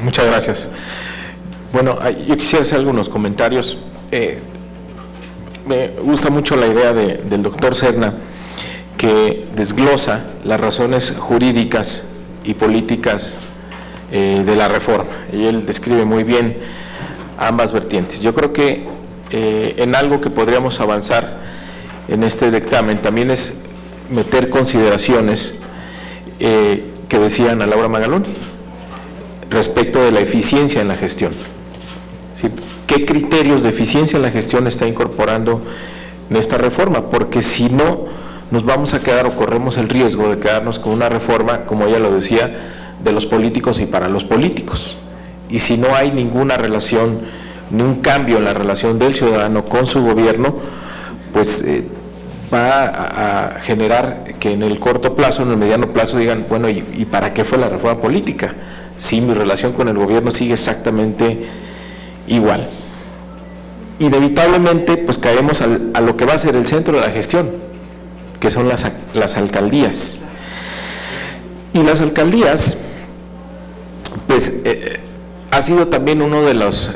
Muchas gracias. Bueno, yo quisiera hacer algunos comentarios. Me gusta mucho la idea del doctor Serna, que desglosa las razones jurídicas y políticas de la reforma, y él describe muy bien ambas vertientes. Yo creo que en algo que podríamos avanzar en este dictamen también es meter consideraciones que decían a Laura Magaloni respecto de la eficiencia en la gestión. ¿Sí? ¿Qué criterios de eficiencia en la gestión está incorporando en esta reforma? Porque si no, nos vamos a quedar o corremos el riesgo de quedarnos con una reforma, como ella lo decía, de los políticos y para los políticos. Y si no hay ninguna relación, ni un cambio en la relación del ciudadano con su gobierno, pues va a generar que en el corto plazo, en el mediano plazo digan, bueno, ¿y para qué fue la reforma política? Si mi relación con el gobierno sigue exactamente igual. Inevitablemente, pues caemos a lo que va a ser el centro de la gestión, que son las alcaldías. Y las alcaldías, pues, ha sido también uno de las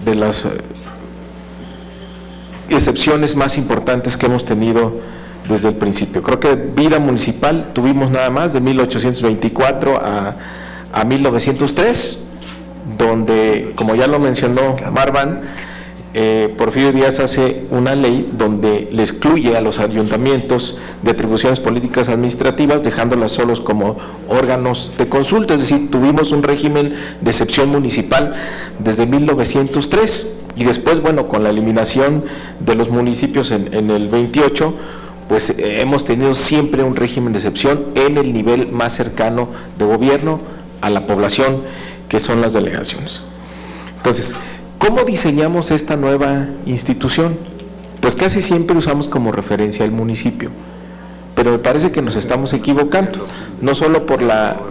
excepciones más importantes que hemos tenido desde el principio. Creo que vida municipal tuvimos nada más de 1824 a 1903, donde, como ya lo mencionó Marván, Porfirio Díaz hace una ley donde le excluye a los ayuntamientos de atribuciones políticas administrativas, dejándolas solos como órganos de consulta. Es decir, tuvimos un régimen de excepción municipal desde 1903, y después, bueno, con la eliminación de los municipios en el 28, pues hemos tenido siempre un régimen de excepción en el nivel más cercano de gobierno a la población, que son las delegaciones. Entonces, ¿cómo diseñamos esta nueva institución? Pues casi siempre usamos como referencia el municipio, pero me parece que nos estamos equivocando, no solo por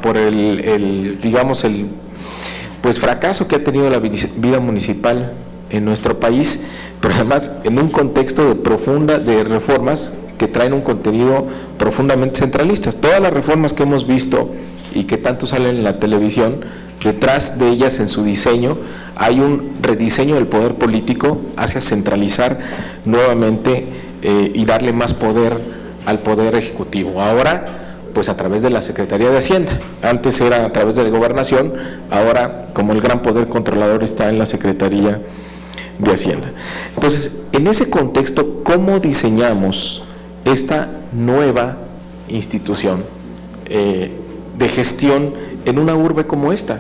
el digamos, el pues fracaso que ha tenido la vida municipal en nuestro país, pero además en un contexto de reformas que traen un contenido profundamente centralista. Todas las reformas que hemos visto y que tanto salen en la televisión, detrás de ellas en su diseño hay un rediseño del poder político hacia centralizar nuevamente y darle más poder al poder ejecutivo. Ahora, pues a través de la Secretaría de Hacienda. Antes era a través de la Gobernación, ahora como el gran poder controlador está en la Secretaría de Hacienda. Entonces, en ese contexto, ¿cómo diseñamos esta nueva institución de gestión en una urbe como esta?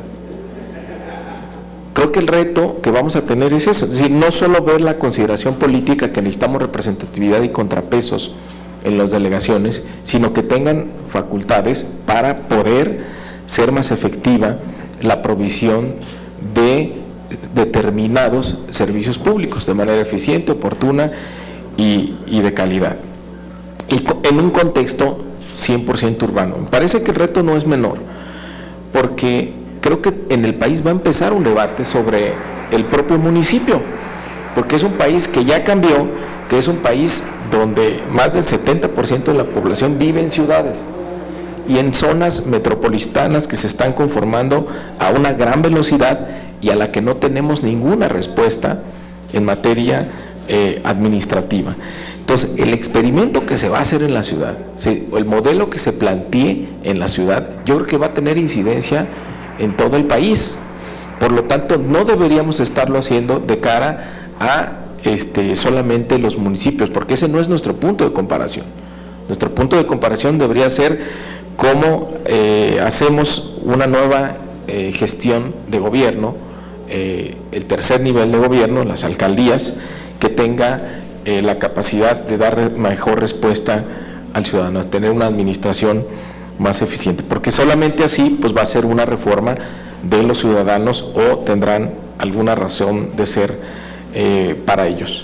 Creo que el reto que vamos a tener es eso, es decir, no solo ver la consideración política, que necesitamos representatividad y contrapesos en las delegaciones, sino que tengan facultades para poder ser más efectiva la provisión de determinados servicios públicos de manera eficiente, oportuna y de calidad, y en un contexto 100% urbano. Me parece que el reto no es menor, porque creo que en el país va a empezar un debate sobre el propio municipio, porque es un país que ya cambió, que es un país donde más del 70% de la población vive en ciudades y en zonas metropolitanas que se están conformando a una gran velocidad y a la que no tenemos ninguna respuesta en materia administrativa. Entonces, el experimento que se va a hacer en la ciudad, el modelo que se plantee en la ciudad, yo creo que va a tener incidencia en todo el país. Por lo tanto, no deberíamos estarlo haciendo de cara a solamente los municipios, porque ese no es nuestro punto de comparación. Nuestro punto de comparación debería ser cómo hacemos una nueva gestión de gobierno, el tercer nivel de gobierno, las alcaldías, que tenga la capacidad de dar mejor respuesta al ciudadano, tener una administración más eficiente, porque solamente así pues va a ser una reforma de los ciudadanos, o tendrán alguna razón de ser para ellos.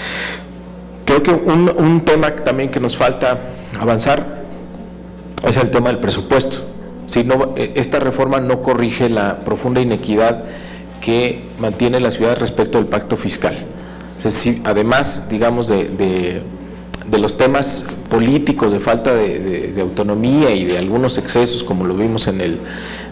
Creo que un tema también que nos falta avanzar es el tema del presupuesto. Si no, esta reforma no corrige la profunda inequidad que mantiene la ciudad respecto al pacto fiscal. Es decir, además, digamos, de los temas políticos, de falta de autonomía y de algunos excesos, como lo vimos en el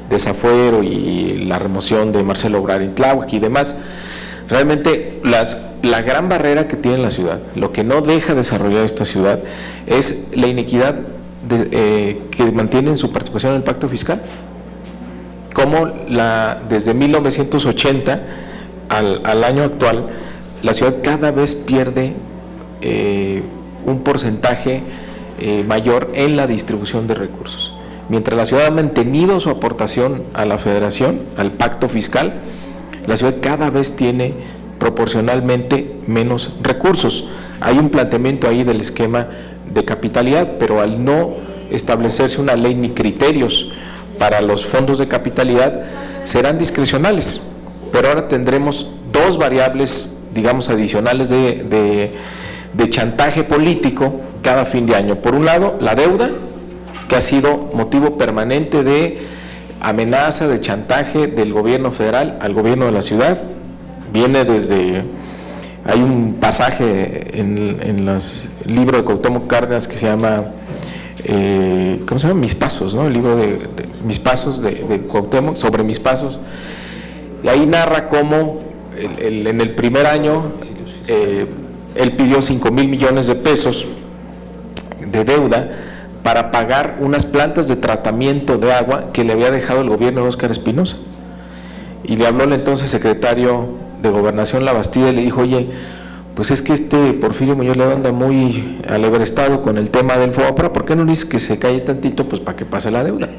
desafuero y la remoción de Marcelo Ebrard en Tláhuac y demás. Realmente la gran barrera que tiene la ciudad, lo que no deja desarrollar esta ciudad, es la inequidad que mantiene en su participación en el pacto fiscal. Como desde 1980 al año actual, la ciudad cada vez pierde un porcentaje mayor en la distribución de recursos. Mientras la ciudad ha mantenido su aportación a la federación, al pacto fiscal, la ciudad cada vez tiene proporcionalmente menos recursos. Hay un planteamiento ahí del esquema de capitalidad, pero al no establecerse una ley ni criterios para los fondos de capitalidad, serán discrecionales. Pero ahora tendremos dos variables, digamos, adicionales de chantaje político cada fin de año. Por un lado, la deuda, que ha sido motivo permanente de amenaza, de chantaje del gobierno federal al gobierno de la ciudad. Viene desde, hay un pasaje en el libro de Cuauhtémoc Cárdenas que se llama, ¿cómo se llama? Mis Pasos, ¿no? El libro de Mis Pasos de Cuauhtémoc, sobre mis pasos. Y ahí narra cómo en el primer año él pidió 5,000 millones de pesos de deuda para pagar unas plantas de tratamiento de agua que le había dejado el gobierno de Óscar Espinosa. Y le habló el entonces secretario de Gobernación Labastida y le dijo: oye, pues es que Porfirio Muñoz Ledo anda muy alebrestado con el tema del FOBAPROA, ¿por qué no dices que se calle tantito pues para que pase la deuda?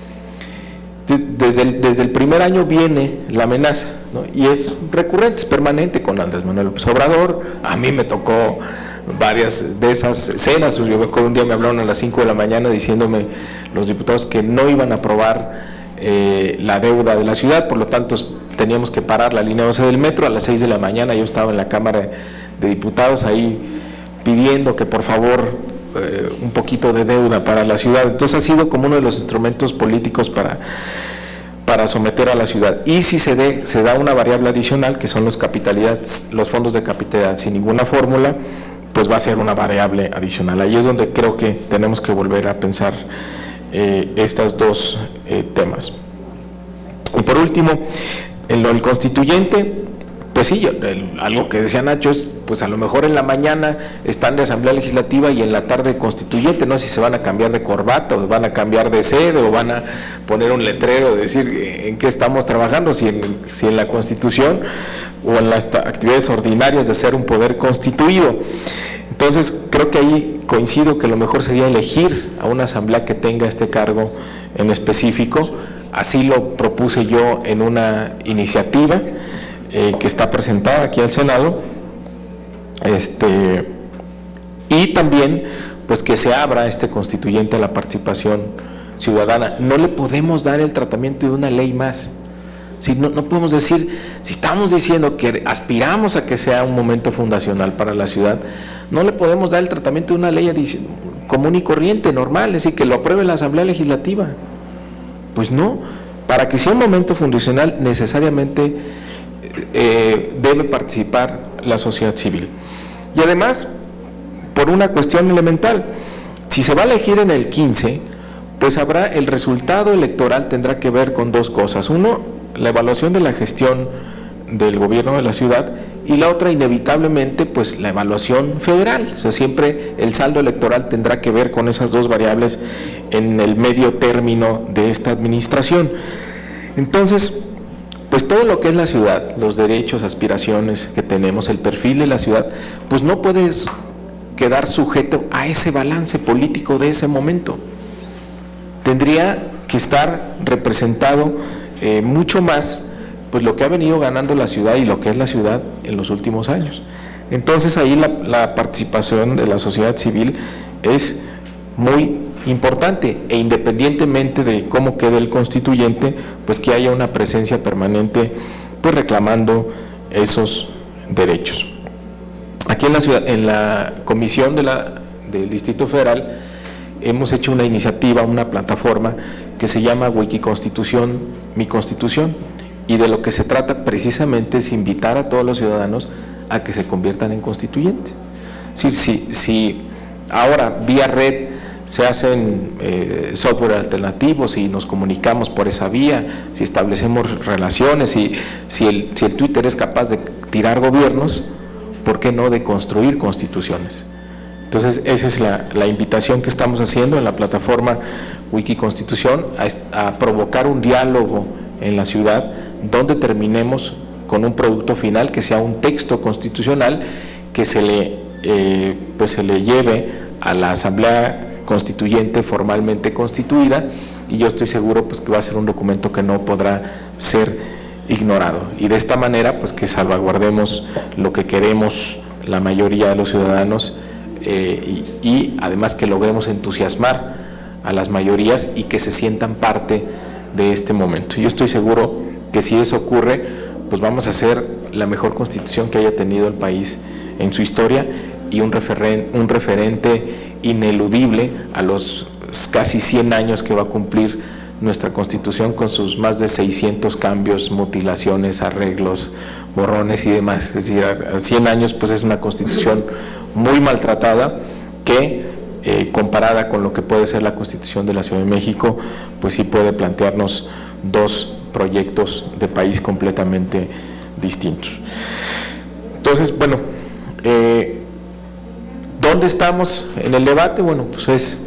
Desde el primer año viene la amenaza, ¿no? Y es recurrente, es permanente con Andrés Manuel López Obrador. A mí me tocó varias de esas escenas. Yo un día me hablaron a las 5 de la mañana diciéndome los diputados que no iban a aprobar la deuda de la ciudad, por lo tanto teníamos que parar la línea 12 del metro. A las 6 de la mañana yo estaba en la Cámara de Diputados ahí pidiendo que por favor un poquito de deuda para la ciudad. Entonces ha sido como uno de los instrumentos políticos para someter a la ciudad. Y si se da una variable adicional, que son los fondos de capitalidad sin ninguna fórmula, pues va a ser una variable adicional. Ahí es donde creo que tenemos que volver a pensar estos dos temas. Y por último, en lo del constituyente, pues sí, algo que decía Nacho es, pues a lo mejor en la mañana están de Asamblea Legislativa y en la tarde constituyente, no sé si se van a cambiar de corbata o van a cambiar de sede o van a poner un letrero de decir en qué estamos trabajando, si en la Constitución o en las actividades ordinarias de ser un poder constituido. Entonces creo que ahí coincido que lo mejor sería elegir a una asamblea que tenga este cargo en específico. Así lo propuse yo en una iniciativa que está presentada aquí al Senado, y también pues que se abra este constituyente a la participación ciudadana. No le podemos dar el tratamiento de una ley más. Si no podemos decir, si estamos diciendo que aspiramos a que sea un momento fundacional para la ciudad, no le podemos dar el tratamiento de una ley común y corriente, normal, es decir, que lo apruebe la Asamblea Legislativa. Pues no, para que sea un momento fundacional necesariamente debe participar la sociedad civil. Y además, por una cuestión elemental, si se va a elegir en el 15, pues habrá el resultado electoral, tendrá que ver con dos cosas. Uno, la evaluación de la gestión del gobierno de la ciudad, y la otra, inevitablemente, pues la evaluación federal. O sea, siempre el saldo electoral tendrá que ver con esas dos variables en el medio término de esta administración. Entonces, pues todo lo que es la ciudad, los derechos, aspiraciones que tenemos, el perfil de la ciudad, pues no puedes quedar sujeto a ese balance político de ese momento. Tendría que estar representado mucho más pues lo que ha venido ganando la ciudad y lo que es la ciudad en los últimos años. Entonces ahí la participación de la sociedad civil es muy importante, e independientemente de cómo quede el constituyente, pues que haya una presencia permanente pues reclamando esos derechos. Aquí en la ciudad, en la comisión del Distrito Federal, hemos hecho una iniciativa, una plataforma que se llama Wikiconstitución, Mi Constitución, y de lo que se trata precisamente es invitar a todos los ciudadanos a que se conviertan en constituyentes. Es decir, si ahora vía red se hacen software alternativos, si nos comunicamos por esa vía, si establecemos relaciones, si el Twitter es capaz de tirar gobiernos, ¿por qué no de construir constituciones? Entonces esa es la invitación que estamos haciendo en la plataforma Wikiconstitución, a provocar un diálogo en la ciudad donde terminemos con un producto final que sea un texto constitucional que se le lleve a la Asamblea Constituyente formalmente constituida, y yo estoy seguro pues que va a ser un documento que no podrá ser ignorado, y de esta manera pues que salvaguardemos lo que queremos la mayoría de los ciudadanos, y además que logremos entusiasmar a las mayorías y que se sientan parte de este momento. Yo estoy seguro que si eso ocurre, pues vamos a hacer la mejor constitución que haya tenido el país en su historia, y un referente ineludible a los casi 100 años que va a cumplir nuestra Constitución, con sus más de 600 cambios, mutilaciones, arreglos, borrones y demás. Es decir, a 100 años pues es una Constitución muy maltratada que, comparada con lo que puede ser la Constitución de la Ciudad de México, pues sí puede plantearnos dos proyectos de país completamente distintos. Entonces, bueno, ¿dónde estamos en el debate? Bueno, pues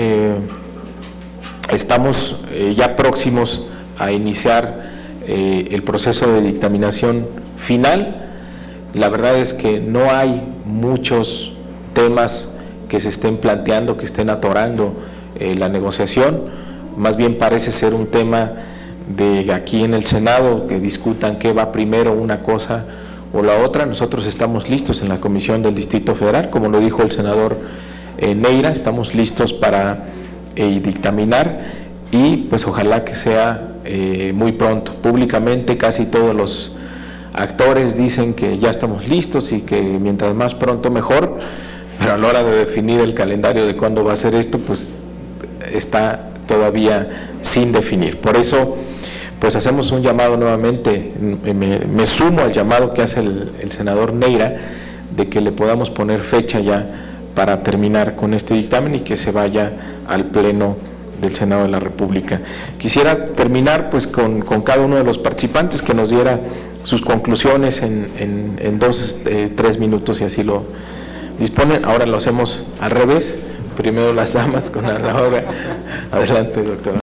estamos ya próximos a iniciar el proceso de dictaminación final. La verdad es que no hay muchos temas que se estén planteando, que estén atorando la negociación. Más bien parece ser un tema de aquí en el Senado, que discutan qué va primero, una cosa o la otra. Nosotros estamos listos en la Comisión del Distrito Federal, como lo dijo el senador Neira, estamos listos para dictaminar, y pues ojalá que sea muy pronto. Públicamente casi todos los actores dicen que ya estamos listos y que mientras más pronto mejor, pero a la hora de definir el calendario de cuándo va a ser esto, pues está todavía sin definir. Por eso pues hacemos un llamado nuevamente, me sumo al llamado que hace el senador Neira, de que le podamos poner fecha ya para terminar con este dictamen y que se vaya al Pleno del Senado de la República. Quisiera terminar pues con cada uno de los participantes que nos diera sus conclusiones en 2-3 minutos, si así lo disponen. Ahora lo hacemos al revés, primero las damas con la hora. Adelante, doctora.